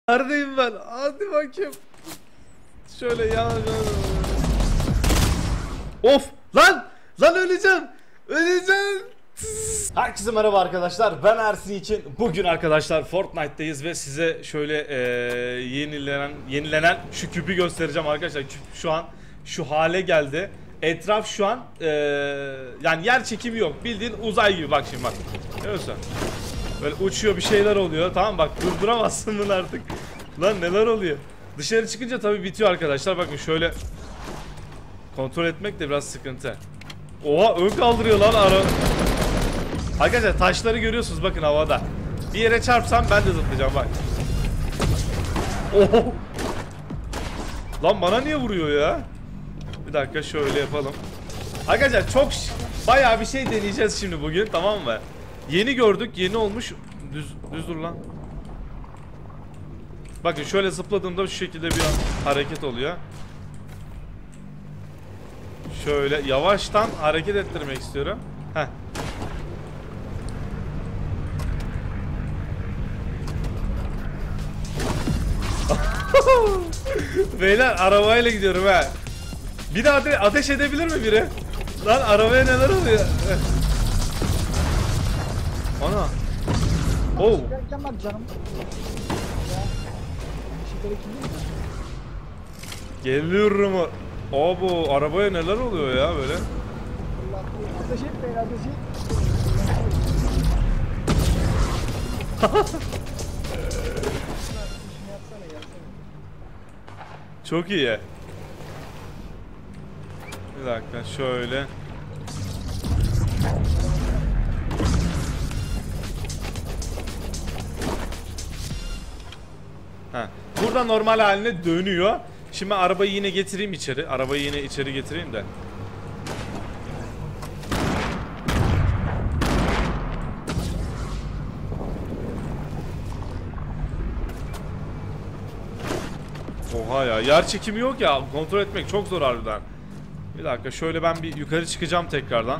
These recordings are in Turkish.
Neredeyim ben? Hadi bakayım. Şöyle ya. Of lan! Lan öleceğim. Öleceğim. Herkese merhaba arkadaşlar. Ben Ersin için. Bugün arkadaşlar Fortnite'dayız ve size şöyle yenilenen şu küpü göstereceğim arkadaşlar. Küp şu an şu hale geldi. Etraf şu an yani yer çekimi yok. Bildiğin uzay gibi, bak şimdi bak. Görüyorsun? Böyle uçuyor, bir şeyler oluyor. Tamam bak, durduramazsın bunu artık. Lan neler oluyor? Dışarı çıkınca tabii bitiyor arkadaşlar. Bakın şöyle kontrol etmek de biraz sıkıntı. Oha, ön kaldırıyor lan ara. Arkadaşlar taşları görüyorsunuz bakın havada. Bir yere çarpsam ben de zıplayacağım bak. Oho. Lan bana niye vuruyor ya? Bir dakika şöyle yapalım. Arkadaşlar çok bayağı bir şey deneyeceğiz şimdi bugün, tamam mı? Yeni gördük, yeni olmuş. Düz dur lan. Bakın şöyle zıpladığımda şu şekilde bir hareket oluyor. Şöyle yavaştan hareket ettirmek istiyorum. Heh. Beyler arabayla gidiyorum ha. Bir de ateş edebilir mi biri? Lan arabaya neler oluyor? Ana. Oh. Geliyorum. Abo, arabaya neler oluyor ya böyle? Çok iyi. Bir dakika şöyle. Ha. Burada normal haline dönüyor. Şimdi arabayı yine getireyim içeri. Arabayı yine içeri getireyim de. Oha ya, yer çekimi yok ya, kontrol etmek çok zor harbiden. Bir dakika şöyle ben bir yukarı çıkacağım tekrardan.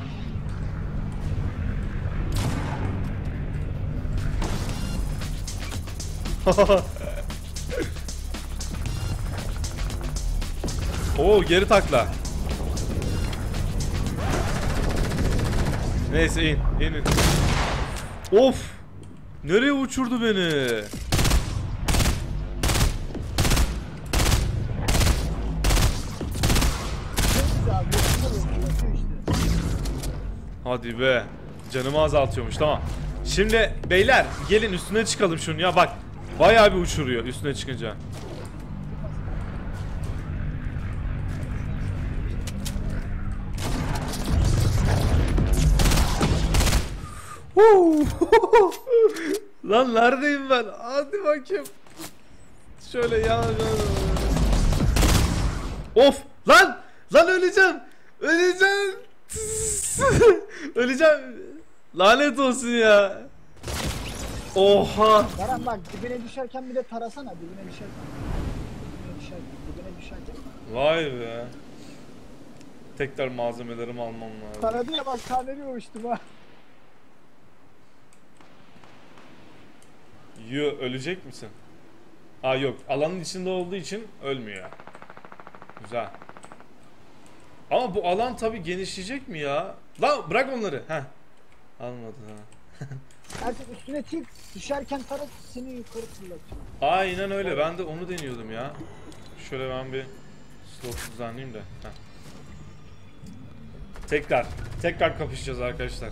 Oo, geri takla. Neyse in. Of! Nereye uçurdu beni? Hadi be. Canımı azaltıyormuş, tamam. Şimdi beyler gelin üstüne çıkalım şunu ya, bak. Bayağı bir uçuruyor üstüne çıkınca. Lan neredeyim ben? Hadi bakayım. Şöyle ya. Of lan! Lan öleceğim. Öleceğim. Öleceğim. Lanet olsun ya. Oha. Baran bak, dibine düşerken bir de tarasana, dibine düşerken. Vay be. Tekrar malzemelerimi almam lazım. Taradı ya bak, taneri uçtum ha. Yo, ölecek misin? Aa yok, alanın içinde olduğu için ölmüyor. Güzel. Ama bu alan tabi genişleyecek mi ya? Lan bırak onları. Heh. Almadı ha. Artık üstüne çık, düşerken tarat seni yukarı fırlatıyor. Aynen öyle, ben de onu deniyordum ya. Şöyle ben bir slot düzenleyeyim de. Heh. Tekrar kapışacağız arkadaşlar.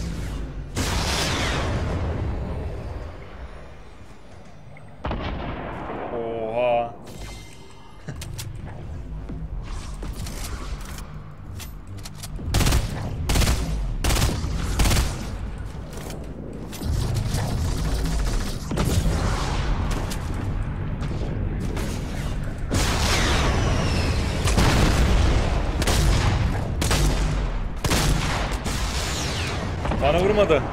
Oha. Bana vurmadı.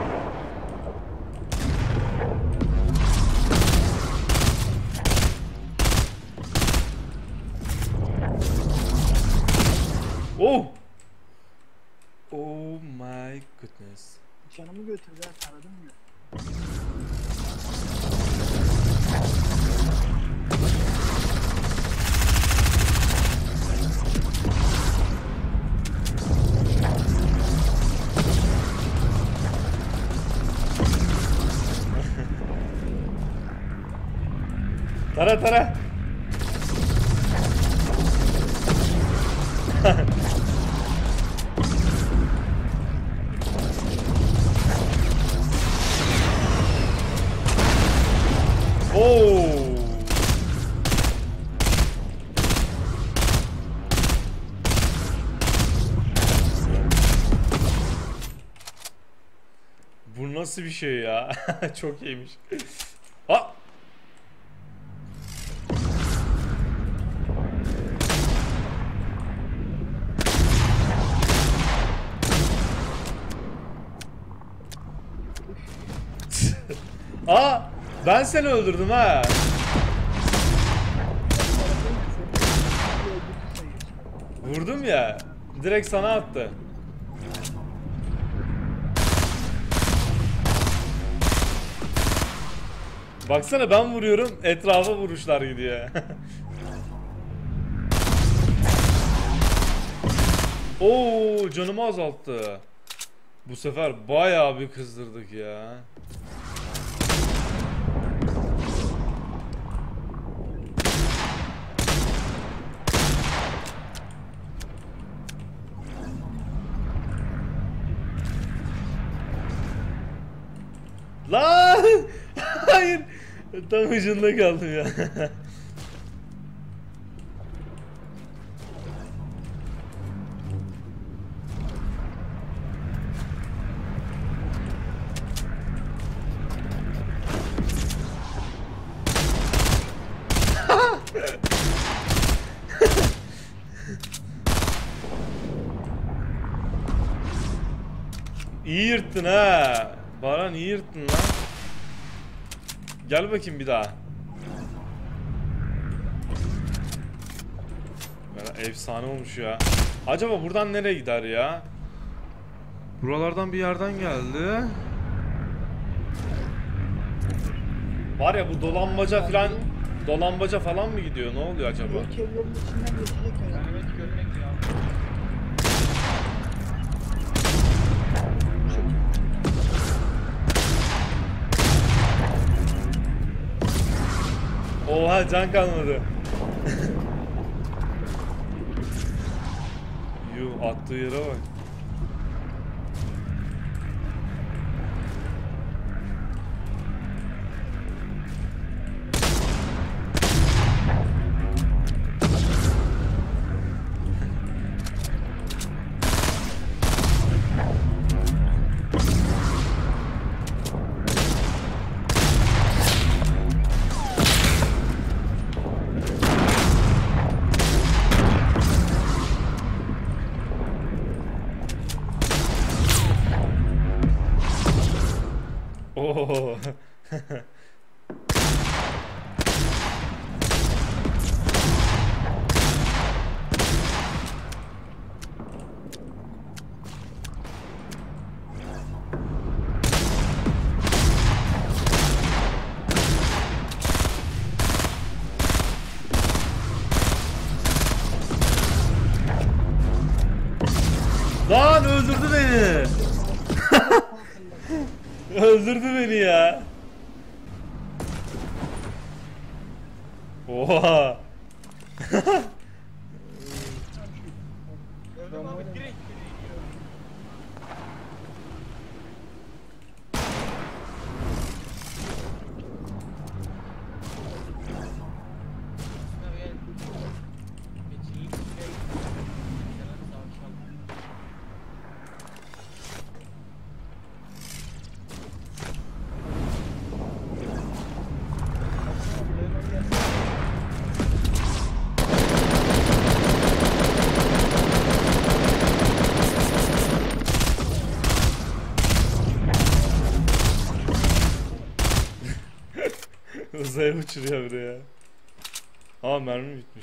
Oh! Oh my goodness. Canımı götür ya, taradım ya. Tara tara. Oo. Bu nasıl bir şey ya? Çok iyiymiş. Ha! Aa! Ben seni öldürdüm ha. Vurdum ya. Direkt sana attı. Baksana ben vuruyorum, etrafa vuruşlar gidiyor. Oo, canımı azalttı. Bu sefer bayağı bir kızdırdık ya. Lan! Hayır. Tam ucunda kaldım ya. İyi yırttın ha. Baran iyi yırttın lan. Gel bakayım bir daha. Efsane olmuş ya. Acaba buradan nereye gider ya? Buralardan bir yerden geldi. Var ya bu dolambaca falan mı gidiyor? Ne oluyor acaba? Belki yolun içinden geçecek herhalde. Evet görmek ya. Oha can kalmadı. Yuh attığı yere bak. Oo. Lan öldürdü beni. Öldürdü beni ya. Oha. Gördüm abi direkt beni yiyor. Abi gel. Geçeyim. Gel savaşalım. Uzaya uçuruyor buraya. Aa mermi bitmiş.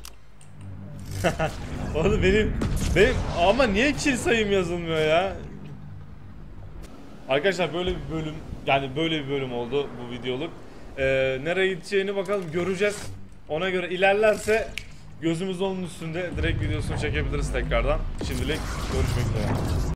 Oğlum benim ama niye kill sayım yazılmıyor ya? Arkadaşlar böyle bir bölüm, yani böyle bir bölüm oldu bu videoluk. Nereye gideceğini bakalım göreceğiz. Ona göre ilerlerse gözümüz onun üstünde direkt videosunu çekebiliriz tekrardan. Şimdilik görüşmek üzere.